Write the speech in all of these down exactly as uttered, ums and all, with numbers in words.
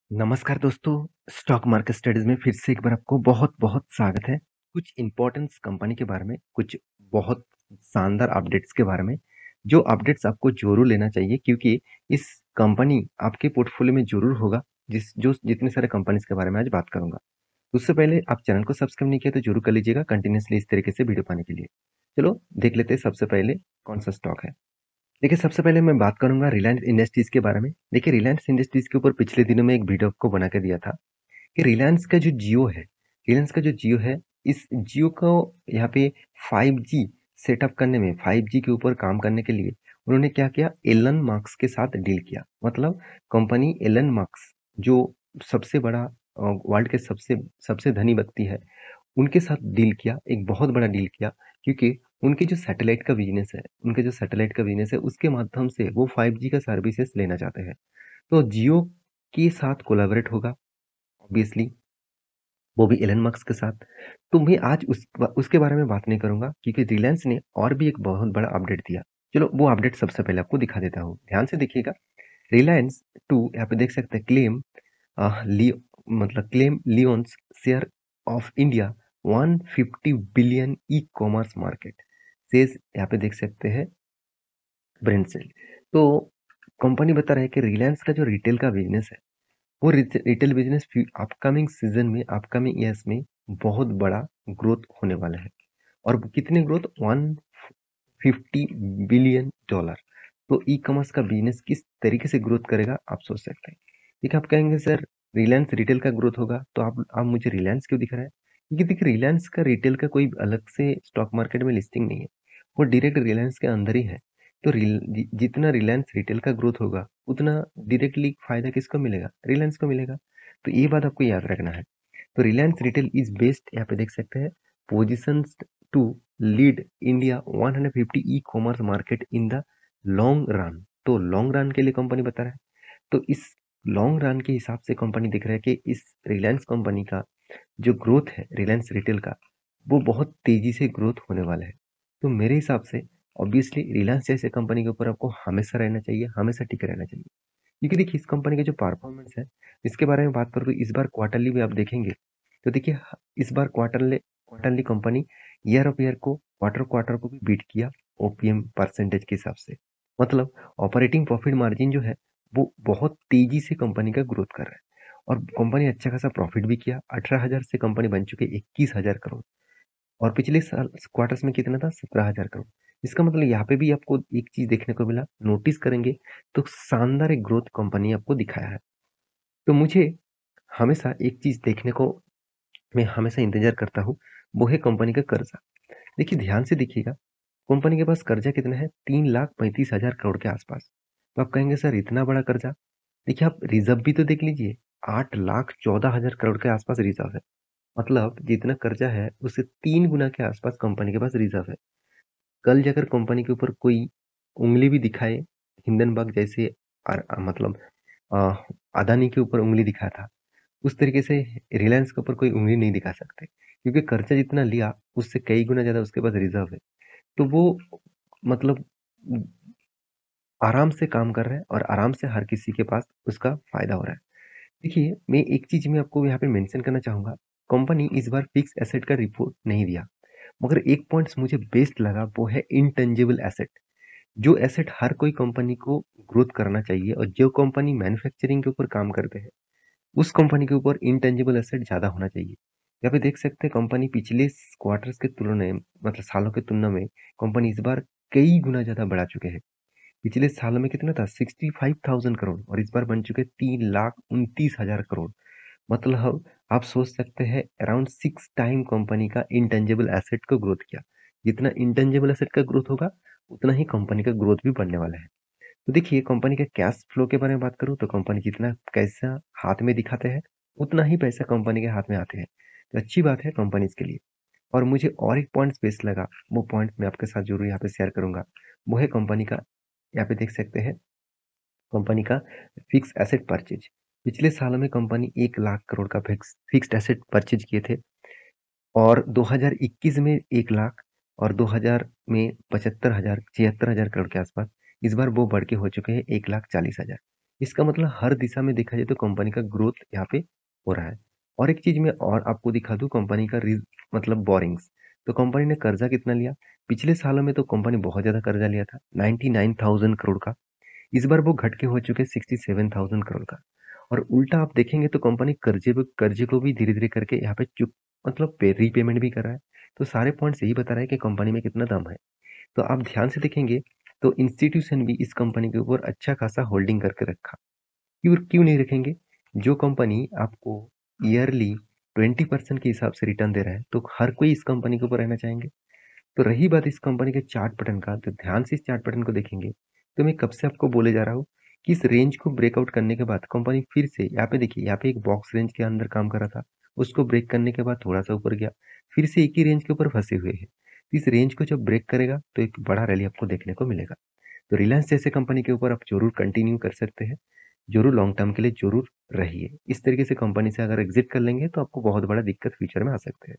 नमस्कार दोस्तों, stock market studies में फिर से एक बार आपको बहुत-बहुत स्वागत है। कुछ इम्पोर्टेंस कंपनी के बारे में, कुछ बहुत शानदार अपडेट्स के बारे में, जो अपडेट्स आपको ज़रूर लेना चाहिए क्योंकि इस कंपनी आपके पोर्टफोलियो में ज़रूर होगा, जिस जो जितने सारे कंपनीज़ के बारे में आज बात करूँगा। उससे पहले आप चैनल को सब्सक्राइब नहीं किया तो ज़रूर कर लीजिएगा कंटिन्यूअसली इस तरीके से वीडियो पाने के लिए। चलो देख लेते हैं सबसे पहले कौन-सा स्टॉक है। देखिए, सबसे पहले मैं बात करूँगा रिलायंस इंडस्ट्रीज़ के बारे में। देखिए, रिलायंस इंडस्ट्रीज़ के ऊपर पिछले दिनों में एक वीडियो आपको बना के दिया था कि रिलायंस का जो जियो है रिलायंस का जो जियो है, इस जियो को यहाँ पे फ़ाइव जी सेटअप करने में, फ़ाइव जी के ऊपर काम करने के लिए उन्होंने क्या किया, एलन मस्क के साथ डील किया। मतलब कंपनी एलन मस्क जो सबसे बड़ा अ, वर्ल्ड के सबसे सबसे धनी व्यक्ति है, उनके साथ डील किया, एक बहुत बड़ा डील किया क्योंकि उनके जो सैटेलाइट का बिज़नेस है उनके जो सैटेलाइट का बिज़नेस है, उसके माध्यम से वो फ़ाइव जी का सर्विसेज़ लेना चाहते हैं। तो जियो के साथ कोलैबोरेट होगा ऑब्वियसली, वो भी एलन मस्क के साथ। तो मैं आज उस उसके बारे में बात नहीं करूँगा क्योंकि रिलायंस ने और भी एक बहुत बड़ा अपडेट दिया। चलो वो अपडेट सबसे पहले आपको दिखा देता हूँ। ध्यान से देखिएगा। रिलायंस टू यहाँ पे देख सकते हैं क्लेम अ, लियो मतलब claim lion's share of India one fifty billion e-commerce market says यहाँ पे देख सकते हैं ब्रेंडसेल। तो कंपनी बता रहा है कि रिलायंस का जो रिटेल का बिज़नेस है, वो रिट retail business few upcoming season में, अपकमिंग ईयर्स में बहुत बड़ा ग्रोथ होने वाला है। और कितनी growth? One fifty billion dollar. तो ई-कॉमर्स का बिज़नेस किस तरीके से ग्रोथ करेगा आप सोच सकते हैं। देखिए, आप कहेंगे सर रिलायंस रिटेल का ग्रोथ होगा तो आप आप मुझे रिलायंस क्यों दिख रहा है? क्योंकि देखिए रिलायंस का रिटेल का कोई अलग से स्टॉक मार्केट में लिस्टिंग नहीं है। वो डायरेक्ट रिलायंस के अंदर ही है। तो रिल जि जितना रिलायंस रिटेल का ग्रोथ होगा, उतना डायरेक्टली फ़ायदा किसको मिलेगा? रिलायंस को मिलेगा। तो ये बात आपको याद रखना है। तो रिलायंस रिटेल इज़ बेस्ड यहाँ पे देख सकते हैं positions to lead India one fifty e-commerce market in the long run. तो लॉन्ग रन के लिए कंपनी बता रहा है। तो इस लॉन्ग रन के हिसाब से कंपनी दिख रहा है कि इस रिलायंस कंपनी का जो ग्रोथ है रिलायंस रिटेल का, वो बहुत तेजी से ग्रोथ होने वाला है। तो मेरे हिसाब से ऑब्वियसली रिलायंस जैसे कंपनी के ऊपर आपको हमेशा रहना चाहिए, हमेशा टिके रहना चाहिए। क्योंकि देखिए इस कंपनी का जो परफॉर्मेंस है, इसके बारे में बात करूँ तो इस बार क्वार्टरली भी आप देखेंगे, तो देखिए ह इस बार quarterly quarterly company year of year को, क्वार्टर क्वार्टर को भी बीट किया ओपीएम परसेंटेज के हिसाब से। मतलब ऑपरेटिंग प्रॉफिट मार्जिन जो है, वो बहुत तेजी से कंपनी का ग्रोथ कर रहा है। और कंपनी अच्छा खासा प्रॉफिट भी किया। अठारह हज़ार से कंपनी बन चुकी है इक्कीस हज़ार करोड़ और पिछले साल क्वार्टर्स में कितना था? सत्रह हज़ार करोड़। इसका मतलब यहाँ पे भी आपको एक चीज़ देखने को मिला, नोटिस करेंगे तो शानदार एक ग्रोथ कंपनी आपको दिखाया है। तो मुझे हमेशा एक चीज़ देखने को मैं हमेशा इंतज़ार करता हूँ, वो है कंपनी का कर्जा। देखिए ध्यान से देखिएगा, कंपनी के पास कर्जा कितना है? तीन लाख पैंतीस हज़ार करोड़ के आसपास। तो आप कहेंगे सर इतना बड़ा कर्जा? देखिए आप रिज़र्व भी तो देख लीजिए, आठ लाख चौदह हज़ार करोड़ के आसपास रिज़र्व है। मतलब जितना कर्जा है, उससे तीन गुना के आसपास कंपनी के पास रिज़र्व है। कल जाकर कंपनी के ऊपर कोई उँगली भी दिखाए, हिंडनबर्ग जैसे अर अ, मतलब अ, अदानी के ऊपर उँगली दिखाया था, उस तरीके से रिलायंस के ऊपर कोई उँगली नहीं दिखा सकते। क्योंकि कर्जा जितना लिया, उससे कई गुना ज़्यादा उसके पास रिज़र्व है। तो वो मतलब उम, आराम से काम कर रहा है और आराम से हर किसी के पास उसका फ़ायदा हो रहा है। देखिए, मैं एक चीज़ मैं आपको यहाँ पे मेंशन करना चाहूँगा, कंपनी इस बार फिक्स एसेट का रिपोर्ट नहीं दिया, मगर एक पॉइंट्स मुझे बेस्ट लगा वो है इंटेंजिबल एसेट। जो एसेट हर कोई कंपनी को ग्रोथ करना चाहिए और जो कंपनी मैन्युफैक्चरिंग के ऊपर काम करते हैं, उस कंपनी के ऊपर इंटेंजिबल एसेट ज़्यादा होना चाहिए। यहाँ पे देख सकते हैं कंपनी पिछले स क्वार्टर्स के तुलना में मतलब सालों की तुलना में कंपनी इस बार कई गुना ज़्यादा बढ़ा चुके हैं। पिछले साल में कितना था? सिक्सटी फ़ाइव थाउज़ेंड करोड़ और इस बार बन चुके हैं तीन लाख उनतीस हज़ार करोड़। मतलब आप सोच सकते हैं अराउंड सिक्स टाइम कंपनी का इंटेंजिबल एसेट को ग्रोथ किया। जितना इंटेंजिबल एसेट का ग्रोथ होगा, उतना ही कंपनी का ग्रोथ भी बढ़ने वाला है। तो देखिए कंपनी के कैश फ्लो के बारे में बात करूँ तो कंपनी जितना पैसा हाथ में दिखाते हैं, उतना ही पैसा कंपनी के हाथ में आते हैं। तो अच्छी बात है कंपनीज़ के लिए। और मुझे और एक पॉइंट बेस्ट लगा, वो पॉइंट मैं आपके साथ ज़रूर यहाँ पे शेयर करूँगा। वो है कंपनी का, यहाँ पे देख सकते हैं कंपनी का फिक्स एसेट परचेज। पिछले साल में कंपनी एक लाख करोड़ का फिक्स फिक्स्ड एसेट परचेज किए थे और दो हज़ार इक्कीस में एक लाख और दो हज़ार में पचहत्तर हज़ार छिहत्तर हज़ार करोड़ के आसपास। इस बार वो बढ़ के हो चुके हैं एक लाख चालीस हज़ार। इसका मतलब हर दिशा में देखा जाए तो कंपनी का ग्रोथ यहाँ पे हो रहा है। और एक चीज़ मैं और आपको दिखा दूँ कंपनी का रि मतलब बोरिंग्स। तो कंपनी ने कर्जा कितना लिया? पिछले सालों में तो कंपनी बहुत ज़्यादा कर्जा लिया था, नाइंटी नाइन थाउज़ेंड करोड़ का। इस बार वो घट के हो चुके हैं सिक्सटी सेवन थाउज़ेंड करोड़ का। और उल्टा आप देखेंगे तो कंपनी कर्जे पे कर्जे को भी धीरे-धीरे करके यहाँ पे चुक मतलब पे रीपेमेंट भी कर रहा है। तो सारे पॉइंट्स यही बता रहा है कि कंपनी में कितना दम है। तो आप ध्यान से देखेंगे तो इंस्टीट्यूशन भी इस कंपनी के ऊपर अच्छा खासा होल्डिंग करके रखा। क्यों क्यों नहीं रखेंगे? जो कंपनी आपको ईयरली ट्वेंटी परसेंट के हिसाब से रिटर्न दे रहा है, तो हर कोई इस कंपनी के ऊपर रहना चाहेंगे। तो रही बात इस कंपनी के चार्ट पैटर्न का, तो ध्यान से इस चार्ट पैटर्न को देखेंगे, तो मैं कब से आपको बोले जा रहा हूँ कि इस रेंज को ब्रेकआउट करने के बाद कंपनी फिर से यहाँ पे देखिए, यहाँ पे एक बॉक्स रेंज के अंदर काम कर रहा था, उसको ब्रेक करने के बाद थोड़ा सा ऊपर गया, फिर से एक ही रेंज के ऊपर फंसे हुए हैं। तो इस रेंज को जब ब्रेक करेगा तो एक बड़ा रैली आपको देखने को मिलेगा। तो रिलायंस जैसे कंपनी के ऊपर आप जरूर कंटिन्यू कर सकते हैं, जरूर लॉन्ग टर्म के लिए जरूर रहिए। इस तरीके से कंपनी से अगर एग्जिट कर लेंगे तो आपको बहुत बड़ा दिक्कत फ्यूचर में आ सकते हैं।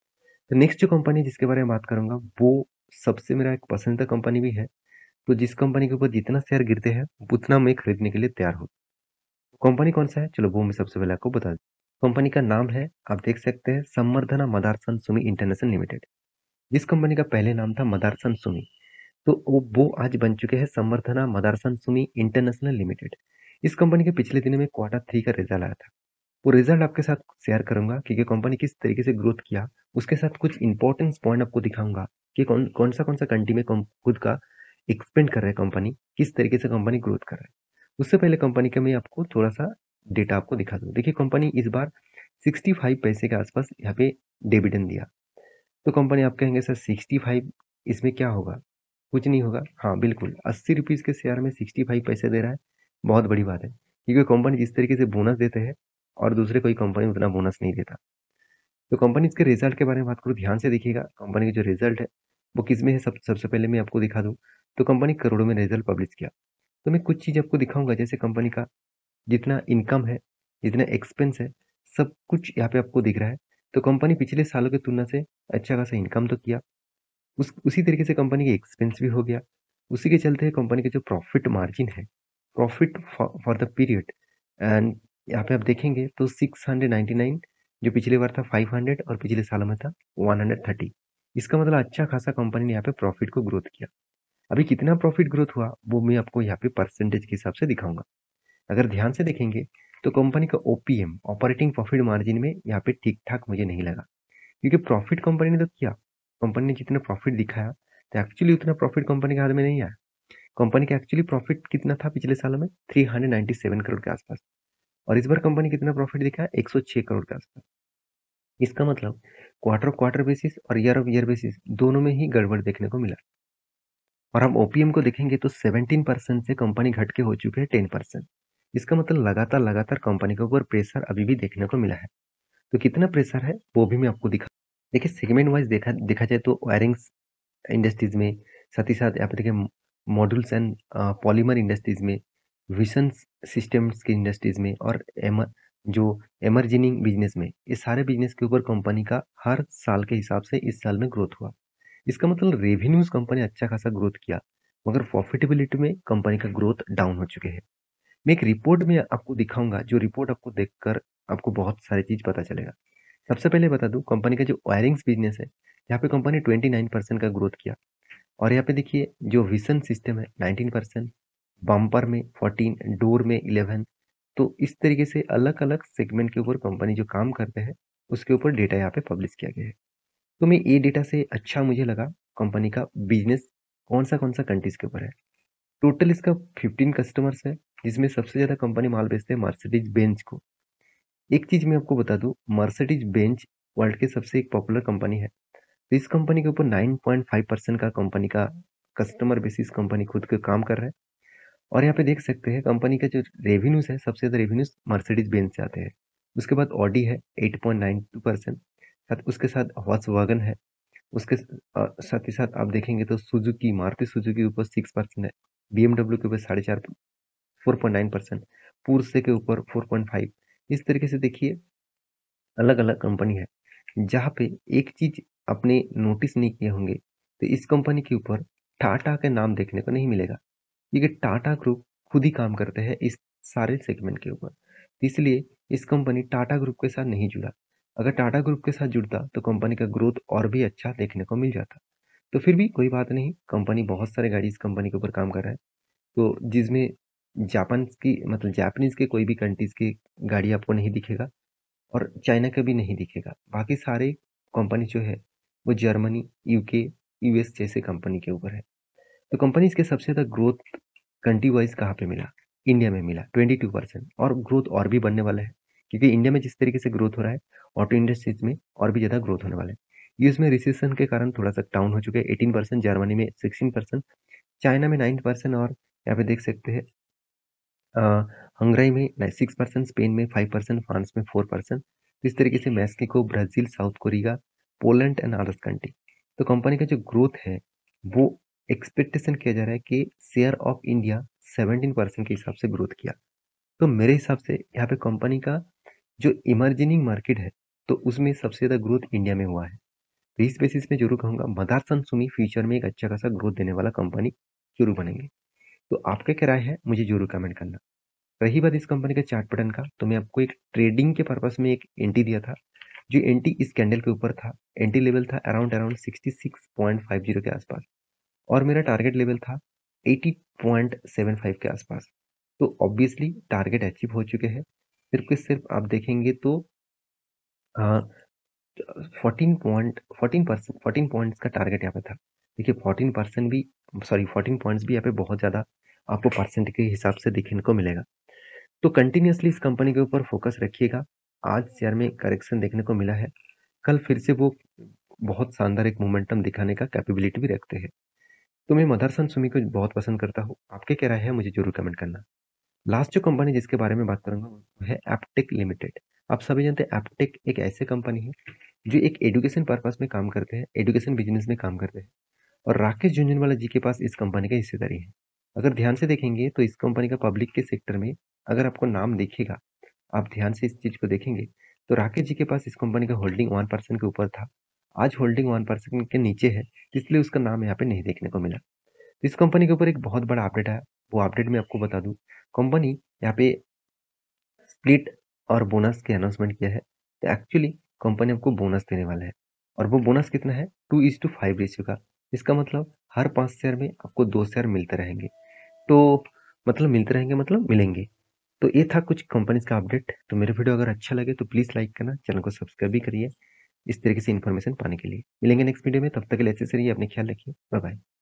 तो नेक्स्ट जो कंपनी जिसके बारे में बात करूंगा वो सबसे मेरा एक पसंदीदा कंपनी भी है। तो जिस कंपनी के ऊपर जितना शेयर गिरते हैं उतना मैं खरीदने के लिए तैयार हूँ। कंपनी कौन सा है, चलो वो मैं सबसे पहले आपको बता दूं। कंपनी का नाम है, आप देख सकते हैं, Samvardhana Motherson Sumi international limited. जिस कंपनी का पहले नाम था मदारसन सुमी, तो वो वो आज बन चुके हैं Samvardhana Motherson Sumi international limited. इस कंपनी के पिछले दिनों में क्वार्टर थ्री का रिजल्ट आया था। वो रिजल्ट आपके साथ शेयर करूंगा कि ये कंपनी किस तरीके से ग्रोथ किया। उसके साथ कुछ इंपॉर्टेंस पॉइंट आपको दिखाऊंगा कि कौन कौन सा कौन सा कंट्री में कम- खुद का एक्सपेंड कर रहा है कंपनी, किस तरीके से कंपनी ग्रोथ कर रहा है। उससे पहले कंपनी का मैं आपको थोड़ा सा डेटा आपको दिखा दूं। देखिए कंपनी इस बार सिक्सटी फाइव पैसे के आसपास यहाँ पे डिविडेंड दिया। तो कंपनी आप कहेंगे सर सिक्सटी फाइव, इसमें क्या होगा? कुछ नहीं होगा। हाँ बिल्कुल, अस्सी रुपीज के शेयर में सिक्सटी फाइव पैसे दे रहा है, बहुत बड़ी बात है। क्योंकि कंपनी जिस तरीके से बोनस देते हैं और दूसरे कोई कंपनी उतना बोनस नहीं देता। तो कंपनी इसके रिजल्ट के बारे में बात करूँ, ध्यान से देखिएगा कंपनी का जो रिजल्ट है वो किस में है। सब सबसे पहले मैं आपको दिखा दूं तो कंपनी करोड़ों में रिजल्ट पब्लिश किया। तो मैं कुछ चीज आपको दिखाऊंगा, जैसे कंपनी का जितना इनकम है, जितना एक्सपेंस है, सब कुछ यहाँ पे आपको दिख रहा है। तो कंपनी पिछले सालों की तुलना से अच्छा खासा इनकम तो किया, उस उसी तरीके से कंपनी का एक्सपेंस भी हो गया। उसी के चलते कंपनी का जो प्रॉफिट मार्जिन है, profit for the period, and यहाँ पे आप देखेंगे तो सिक्स हंड्रेड नाइन्टी नाइन, जो पिछली बार था फाइव हंड्रेड और पिछले सालों में था वन हंड्रेड थर्टी। इसका मतलब अच्छा खासा कंपनी ने यहाँ पे प्रॉफिट को ग्रोथ किया। अभी कितना प्रॉफिट ग्रोथ हुआ वो मैं आपको यहाँ पे परसेंटेज के हिसाब से दिखाऊंगा। अगर ध्यान से देखेंगे तो कंपनी का ओपीएम, ऑपरेटिंग प्रॉफिट मार्जिन में यहाँ पे ठीक ठाक मुझे नहीं लगा। क्योंकि प्रॉफिट कंपनी ने तो किया, कंपनी ने जितना प्रॉफिट दिखाया तो एक्चुअली उतना प्रॉफिट कंपनी के हाथ में नहीं आया। कंपनी का एक्चुअली प्रॉफिट कितना था पिछले सालों में? Three hundred ninety seven crore के आसपास। और इस बार कंपनी कितना प्रॉफिट दिखाया? एक सौ छह करोड़ के आसपास। इसका मतलब क्वार्टर क्वार्टर बेसिस और ईयर ऑफ ईयर बेसिस दोनों में ही गड़बड़ देखने को मिला। और हम ओपीएम को देखेंगे तो सेवनटीन परसेंट से कंपनी घट के हो चुके हैं टेन परसेंट। इसका मतलब लगातार लगातार कंपनी के ऊपर प्रेशर अभी भी देखने को मिला है। तो कितना प्रेशर है वो भी मैं आपको दिखा। देखिए सेगमेंट वाइज देखा देखा जाए तो वायरिंग्स इंडस्ट्रीज में, साथ ही साथ यहाँ पे देखिए मॉड्यूल्स एंड पॉलीमर इंडस्ट्रीज में, विशन सिस्टम्स की इंडस्ट्रीज में, और एमर जो एमरजिनिंग बिजनेस में, ये सारे बिजनेस के ऊपर कंपनी का हर साल के हिसाब से इस साल में ग्रोथ हुआ। इसका मतलब रेवेन्यूज कंपनी अच्छा खासा ग्रोथ किया, मगर प्रॉफिटेबिलिटी में कंपनी का ग्रोथ डाउन हो चुके हैं। मैं एक रिपोर्ट में आपको दिखाऊंगा, जो रिपोर्ट आपको देखकर आपको बहुत सारी चीज पता चलेगा। सबसे पहले बता दूं कंपनी का जो वायरिंग्स बिजनेस है, यहाँ पे कंपनी ट्वेंटी नाइन परसेंट का ग्रोथ किया। और यहाँ पे देखिए जो विशन सिस्टम है नाइनटीन परसेंट, बम्पर में फोर्टीन, डोर में इलेवन। तो इस तरीके से अलग अलग सेगमेंट के ऊपर कंपनी जो काम करते हैं उसके ऊपर डेटा यहाँ पे पब्लिश किया गया है। तो मैं ये डेटा से अच्छा मुझे लगा कंपनी का बिजनेस कौन सा कौन सा कंट्रीज के ऊपर है। टोटल इसका फिफ्टीन कस्टमर्स है, जिसमें सबसे ज्यादा कंपनी माल बेचते हैं मर्सिडीज बेंज को। एक चीज मैं आपको बता दूं, मर्सिडीज बेंज वर्ल्ड की सबसे एक पॉपुलर कंपनी है। तो इस कंपनी के ऊपर नाइन पॉइंट फाइव परसेंट का कंपनी का कस्टमर बेसिस कंपनी खुद के काम कर रहा है। और यहाँ पे देख सकते हैं कंपनी का जो रेवेन्यूज है, सबसे ज्यादा रेवेन्यूज मर्सिडीज बेंज से आते हैं। उसके बाद ऑडी है eight point nine two percent, साथ उसके साथ वॉक्सवैगन है। उसके अ, साथ ही साथ आप देखेंगे तो सुजुकी, मारुति सुजुकी के ऊपर सिक्स परसेंट है, बीएमडब्ल्यू के ऊपर साढ़े चार, four point nine percent, Porsche के ऊपर फोर पॉइंट फाइव। इस तरीके से देखिए अलग अलग कंपनी है। जहाँ पे एक चीज आपने नोटिस नहीं किए होंगे, तो इस कंपनी के ऊपर टाटा का नाम देखने को नहीं मिलेगा, क्योंकि टाटा ग्रुप खुद ही काम करते हैं इस सारे सेगमेंट के ऊपर। तो इसलिए इस कंपनी टाटा ग्रुप के साथ नहीं जुड़ा। अगर टाटा ग्रुप के साथ जुड़ता तो कंपनी का ग्रोथ और भी अच्छा देखने को मिल जाता। तो फिर भी कोई बात नहीं, कंपनी बहुत सारे गाड़ी इस कंपनी के ऊपर काम कर रहा है। तो जिसमें जापान की मतलब जापानीज़ के कोई भी कंट्रीज़ की गाड़ी आपको नहीं दिखेगा और चाइना का भी नहीं दिखेगा। बाकी सारे कंपनी जो है वो जर्मनी, यूके, यूएस जैसे कंपनी के ऊपर है। तो कंपनीज़ के सबसे ज़्यादा ग्रोथ कंट्री वाइज़ कहाँ पे मिला? इंडिया में मिला बाईस परसेंट और ग्रोथ और भी बढ़ने वाला है। क्योंकि इंडिया में जिस तरीके से ग्रोथ हो रहा है, ऑटो इंडस्ट्रीज़ में और भी ज़्यादा ग्रोथ होने वाला है। यूएस में रिसेशन के कारण थोड़ा-सा डाउन हो चुका है अठारह परसेंट, जर्मनी में सोलह परसेंट, चाइना में नौ परसेंट और यहाँ पे देख सकते हैं अ, हंगरी में नाइ छह परसेंट, स्पेन में पाँच परसेंट, फ्रांस में चार परसेंट। तो इस तरीके से Mexico, Brazil, South Korea, Poland and others country. तो कंपनी का जो ग्रोथ है, वो एक्सपेक्टेशन किया जा रहा है कि शेयर ऑफ इंडिया सत्रह परसेंट के हिसाब से ग्रोथ किया। तो मेरे हिसाब से यहाँ पे कंपनी का जो इमर्जिंग मार्केट है, तो उसमें सबसे ज़्यादा ग्रोथ इंडिया में हुआ है। तो इस बेसिस पे ज़रूर कहूँगा मदारसन सुमी फ्यूचर में एक अच्छा खासा ग्रोथ देने वाला कंपनी ज़रूर बनेंगे। तो आपका क्या राय है? मुझे ज़रूर कमेंट करना। रही बात इस कंपनी के चार्ट पैटर्न का, तो मैं आपको एक ट्रेडिंग के पर्पस में एक एंट्री दिया था, जो एंट्री इस कैंडल के ऊपर था। एंट्री लेवल था अराउंड अराउंड छियासठ पॉइंट पाँच ज़ीरो के आसपास और मेरा टारगेट लेवल था अस्सी पॉइंट सात पाँच के आसपास। तो ऑब्वियसली टारगेट अचीव हो चुके हैं। सिर्फ के सिर्फ आप देखेंगे तो अ, चौदह पॉइंट चौदह परसेंट चौदह पॉइंट्स का टारगेट यहाँ पे था। देखिए चौदह परसेंट भी सॉरी चौदह पॉइंट्स भी यहाँ पे बहुत ज़्यादा आपको परसेंट के हिसाब से देखने को मिलेगा। तो कंटिन्यूअसली इस कंपनी के ऊपर फोकस रखिएगा। आज शेयर में करेक्शन देखने को मिला है। कल फिर से वो बहुत शानदार एक मोमेंटम दिखाने का कैपेबिलिटी भी रखते हैं। तो मैं मदरसन सुमी को बहुत पसंद करता हूँ। आपके क्या राय है मुझे ज़रूर कमेंट करना। लास्ट जो कंपनी जिसके बारे में बात करूँगा वो है एप्टेक लिमिटेड। आप सभी जानते हैं एप्टेक एक ऐसे कंपनी है जो एक एजुकेशन पर्पस में काम करते हैं, एजुकेशन बिज़नेस में काम करते हैं और राकेश झुनझुनवाला जी के पास इस कंपनी का हिस्सेदारी है। अगर ध्यान से देखेंगे तो इस कंपनी का पब्लिक के सेक्टर में अगर आपको नाम दिखेगा, आप ध्यान से इस चीज़ को देखेंगे, तो राकेश जी के पास इस कंपनी का होल्डिंग एक परसेंट के ऊपर था। आज होल्डिंग एक परसेंट के नीचे है, इसलिए उसका नाम यहाँ पे नहीं देखने को मिला। इस कंपनी के ऊपर एक बहुत बड़ा अपडेट आया, वो अपडेट मैं आपको बता दूँ। कंपनी यहाँ पे स्प्लिट और बोनस की अनाउंसमेंट किया है। तो एक्चुअली कंपनी आपको बोनस देने वाला है और वो बोनस कितना है two is two five ratio का। इसका मतलब हर पाँच शेयर में आपको दो शेयर मिलते रहेंगे। तो मतलब मिलते रहेंगे मतलब मिलेंगे। तो ये था कुछ कंपनीज़ का अपडेट। तो मेरे वीडियो अगर अच्छा लगे तो प्लीज़ लाइक करना, चैनल को सब्सक्राइब भी करिए इस तरीके से इन्फॉर्मेशन पाने के लिए। मिलेंगे नेक्स्ट वीडियो में, तब तक के लिए अच्छे से रहिए, अपना ख्याल रखिए। Bye bye.